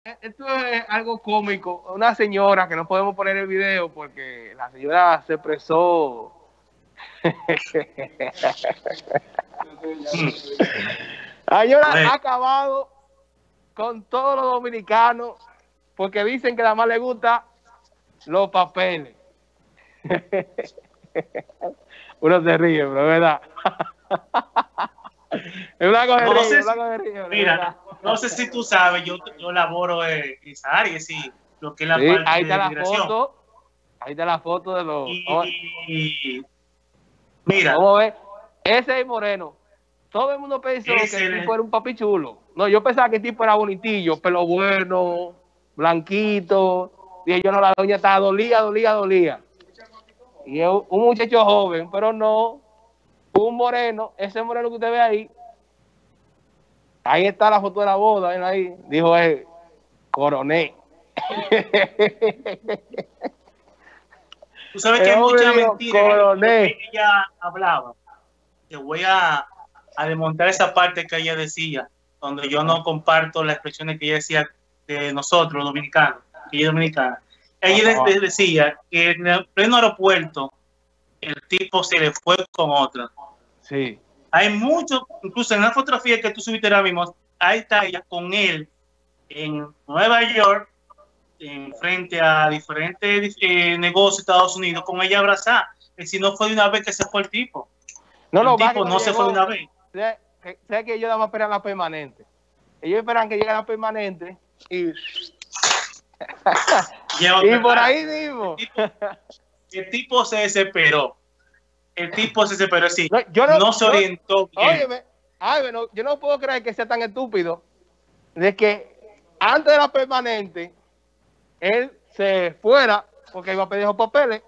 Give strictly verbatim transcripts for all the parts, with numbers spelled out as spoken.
esto es algo cómico. Una señora que no podemos poner el video porque la señora se expresó. La señora ha acabado con todos los dominicanos porque dicen que nada más le gustan los papeles. Uno se ríe, pero ¿verdad? Es una cosa no, de sé río, si, una de río, mira, ¿verdad? no sé si tú sabes, yo, yo laboro en esa área, sí, lo que es la Sí, parte ahí de está la migración. foto. Ahí está la foto de los. Y mira, vamos a ver. Ese es Moreno. Todo el mundo pensó que el tipo le... era un papi chulo. No, yo pensaba que el tipo era bonitillo, pelo bueno, blanquito. Y yo no, la doña estaba dolía, dolía, dolía. Y es un muchacho joven, pero no. Un moreno, ese moreno que usted ve ahí. Ahí está la foto de la boda, ¿ven ahí? Dijo él, coronel. Tú sabes El que hay hombre mucha dijo, mentira coronel. que ella hablaba. Te voy a, a desmontar esa parte que ella decía, donde yo no comparto las expresiones que ella decía de nosotros, los dominicanos, que ella es dominicana. Ella de, de decía que en el pleno aeropuerto el tipo se le fue con otra. Sí. Hay mucho, incluso en la fotografía que tú subiste ahora mismo, ahí está ella con él en Nueva York, en frente a diferentes eh, negocios de Estados Unidos, con ella abrazada. Y si no fue de una vez que se fue el tipo. No, el no, tipo no llegó, se fue de una vez. Sé que, sé que ellos nada más esperan la permanente. Ellos esperan que llegue la permanente y. y por ahí mismo. El tipo, el tipo se desesperó. El tipo se desesperó, sí. No, yo no, no se yo, orientó bien. Óyeme, ay, no, yo no puedo creer que sea tan estúpido de que antes de la permanente él se fuera porque iba a pedir los papeles.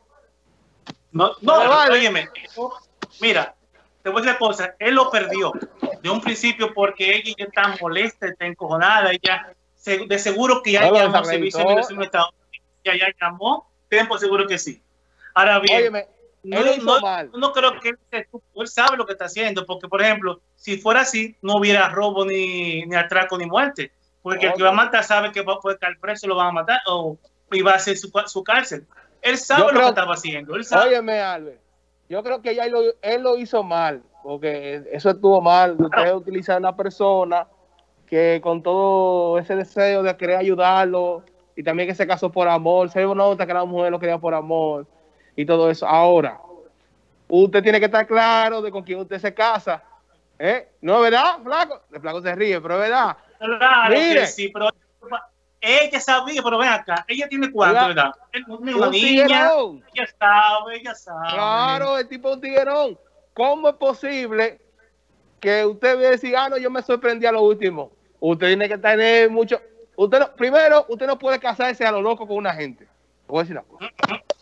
No, no, vale. Óyeme, mira, te voy a decir una cosa, él lo perdió de un principio porque ella ya está molesta, está encojonada, ella de seguro que ya no, llamó al servicio de migración de Estados Unidos, ya, ya llamó, ten por seguro que sí. Ahora bien, Óyeme, no, no, no creo que él, él sabe lo que está haciendo, porque por ejemplo, si fuera así, no hubiera robo, ni, ni atraco, ni muerte, porque okay. el que va a matar sabe que va a poder caer preso, lo van a matar, o iba a hacer su, su cárcel. Él sabe yo lo creo, que estaba haciendo. Él sabe. Óyeme, Albert, yo creo que ya él lo, él lo hizo mal, porque eso estuvo mal. Claro. Usted utiliza a una persona que con todo ese deseo de querer ayudarlo y también que se casó por amor, se nota que la mujer lo quería por amor y todo eso. Ahora, usted tiene que estar claro de con quién usted se casa. ¿Eh? ¿No es verdad, Flaco? El Flaco se ríe, pero es verdad. Claro Mire, que sí, pero ella sabía, pero ven acá, ella tiene cuánto, ¿verdad? Una un niña, tiguerón. Ella sabe, ella sabe. Claro, el tipo es un tiguerón. ¿Cómo es posible que usted ve decir, ah, no, yo me sorprendí a lo último? Usted tiene que tener mucho. Usted no, primero, usted no puede casarse a lo loco con una gente. Voy a decir una cosa.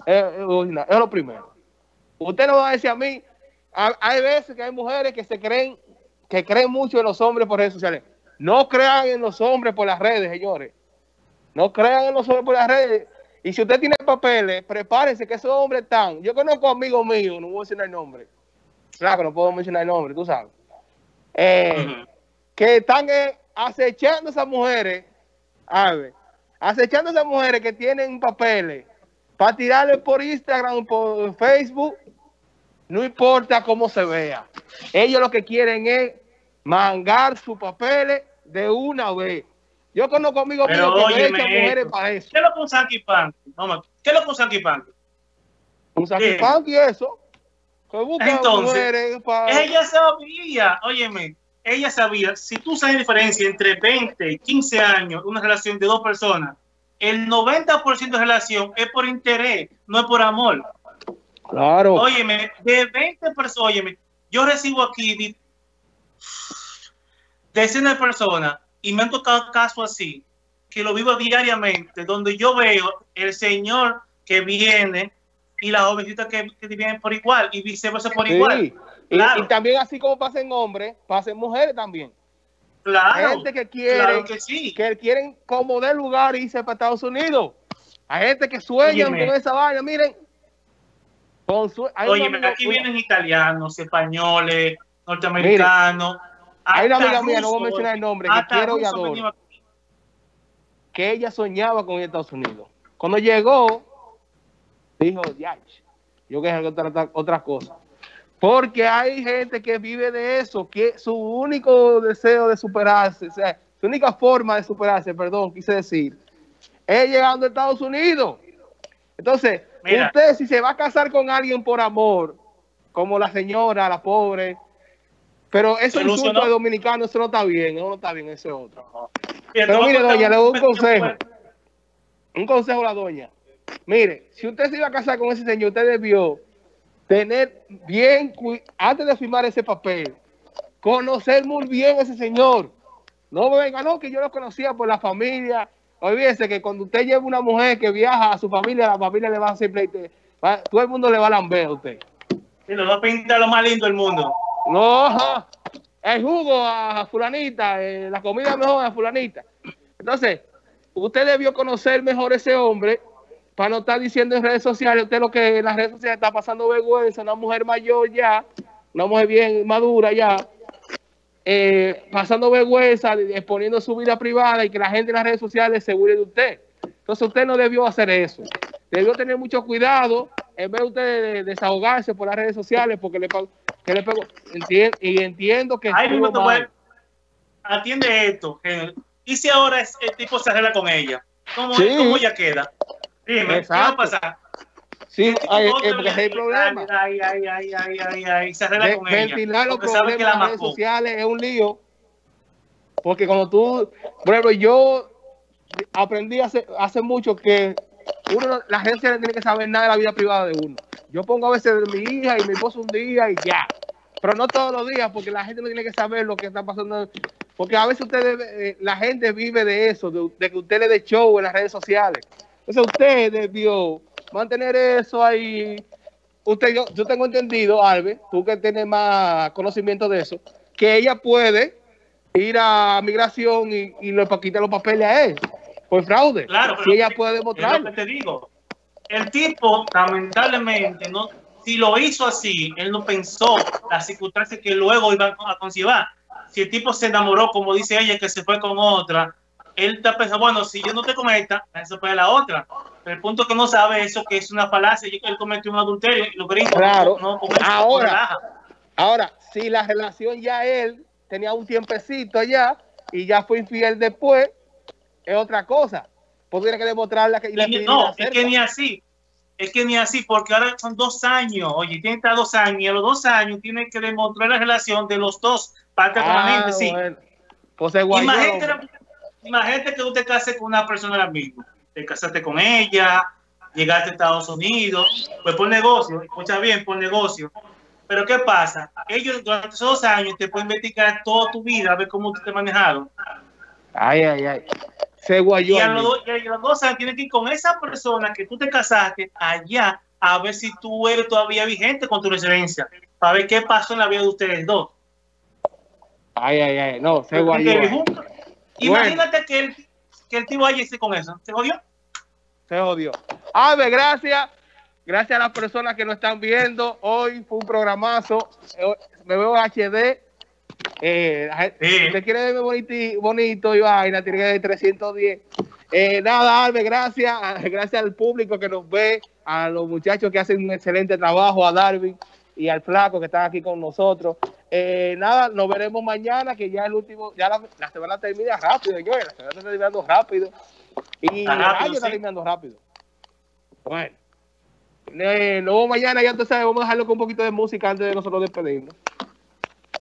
es, es lo primero. Usted no va a decir a mí, hay veces que hay mujeres que se creen, que creen mucho en los hombres por redes sociales. No crean en los hombres por las redes, señores. No crean en los hombres por las redes. Y si usted tiene papeles, prepárese que esos hombres están. Yo conozco amigos míos, no voy a mencionar el nombre. Claro, no puedo mencionar el nombre, tú sabes. Eh, uh-huh. Que están eh, acechando a esas mujeres, a ver, acechando a esas mujeres que tienen papeles para tirarle por Instagram, por Facebook, no importa cómo se vea. Ellos lo que quieren es mangar sus papeles de una vez. Yo conozco amigos míos que me echan mujeres para eso. ¿Qué es lo con Sanky Panky? ¿Qué es lo con Sanky Panky? Un Sanky Panky eso. Que busca Entonces, mujeres para... ella sabía, óyeme, ella sabía, si tú sabes la diferencia entre veinte y quince años, una relación de dos personas, el noventa por ciento de relación es por interés, no es por amor. Claro. Óyeme, de veinte personas, óyeme, yo recibo aquí decenas de personas y me han tocado casos así, que lo vivo diariamente, donde yo veo el señor que viene y la jovencita que, que vienen por igual y viceversa por sí. igual. Claro. Y, y también así como pasa en hombres, pasa en mujeres también. Claro. Hay gente que quiere, claro que, sí. que quieren como de lugar irse para Estados Unidos. Hay gente que sueñan Óyeme. con esa vaina, miren. Con su, Oye, amigo, aquí una... vienen italianos, españoles, norteamericanos. Mire, hay una amiga mía, no voy a mencionar el nombre, que quiero y adoro. que ella soñaba con Estados Unidos. Cuando llegó, dijo, ya, yo quiero otra, otra cosa. Porque hay gente que vive de eso, que su único deseo de superarse, o sea, su única forma de superarse, perdón, quise decir, es llegando a Estados Unidos. Entonces, Mira, usted si se va a casar con alguien por amor, como la señora, la pobre, pero eso insulto de dominicano, eso no está bien, eso no está bien, eso es otro. Pero mire, doña, le doy un consejo. Un consejo a la doña. Mire, si usted se iba a casar con ese señor, usted debió tener bien, antes de firmar ese papel, conocer muy bien a ese señor. No me venga, no, que yo lo conocía por la familia. Olvídese que cuando usted lleva una mujer que viaja a su familia, la familia le va a hacer pleite, va, todo el mundo le va a lamber a usted. Sí, lo va a pintar lo más lindo del mundo. No, el jugo a fulanita, eh, la comida mejor a fulanita. Entonces, usted debió conocer mejor a ese hombre para no estar diciendo en redes sociales, usted lo que en las redes sociales está pasando vergüenza, una mujer mayor ya, una mujer bien madura ya, eh, pasando vergüenza, exponiendo su vida privada y que la gente en las redes sociales se burle de usted. Entonces usted no debió hacer eso. Debió tener mucho cuidado en vez de usted de desahogarse por las redes sociales porque le, que le pegó. Entiendo, y entiendo que Ay, mismo te voy, atiende esto. Que, ¿y si ahora es, el tipo se arregla con ella? ¿Cómo, sí. ¿Cómo ella queda? Dime, exacto. ¿Qué va a pasar? Sí, hay, eh, porque hay problemas. Ay, ay, ay, ay, ay, ay, se arregla de, con ella. Ventilar los problemas en las redes sociales es un lío. Porque cuando tú, por ejemplo, yo aprendí hace, hace mucho que uno, la gente no tiene que saber nada de la vida privada de uno. Yo pongo a veces de mi hija y mi esposo un día y ya. Pero no todos los días, porque la gente no tiene que saber lo que está pasando. Porque a veces usted debe, la gente vive de eso, de, de que usted le dé show en las redes sociales. Entonces usted debió mantener eso ahí. Usted, yo, yo tengo entendido, Albe, tú que tienes más conocimiento de eso, que ella puede ir a migración y, y le quitar los papeles a él por fraude. Claro, si ella puede demostrarlo. Es lo que te digo. El tipo, lamentablemente, no, si lo hizo así, él no pensó las circunstancias que luego iban a conllevar. Si el tipo se enamoró, como dice ella, que se fue con otra, él está pensando, bueno, si yo no te con esta, eso fue la otra. Pero el punto que no sabe eso, que es una falacia, y que él cometió un adulterio, y lo gringos claro. no, no con eso, ahora, ahora, si la relación ya él tenía un tiempecito allá y ya fue infiel después, es otra cosa. Pues tiene que demostrarla que la no, es que ni así. Es que ni así, porque ahora son dos años. Oye, tiene que estar dos años y a los dos años tiene que demostrar la relación de los dos partes con la gente, sí. Bueno. Pues imagínate, imagínate que tú te cases con una persona ahora mismo. Te casaste con ella, llegaste a Estados Unidos, pues por negocio, escucha bien, por negocio. Pero ¿qué pasa? Ellos durante esos dos años te pueden investigar toda tu vida, a ver cómo tú te has manejado. Ay, ay, ay. Se guayó. Y a los, y a los dos años tienes que ir con esa persona que tú te casaste allá a ver si tú eres todavía vigente con tu residencia, para ver qué pasó en la vida de ustedes dos. Ay, ay, ay. No, se guayó. Imagínate bueno. que, el, que el tío vaya con eso. ¿Se jodió? Se jodió. A ver, gracias. Gracias a las personas que nos están viendo. Hoy fue un programazo. Me veo H D. Eh, sí. Si te quiere ver bonito, bonito y vaina, tiene que ver trescientos diez. Eh, nada, Albe, gracias. Gracias al público que nos ve, a los muchachos que hacen un excelente trabajo, a Darwin y al Flaco que están aquí con nosotros. Eh, nada, nos veremos mañana, que ya el último, ya la, la semana termina rápido, señores. La semana está terminando rápido. Y el año está terminando rápido. Bueno. Eh, luego mañana ya entonces vamos a dejarlo con un poquito de música antes de nosotros despedirnos.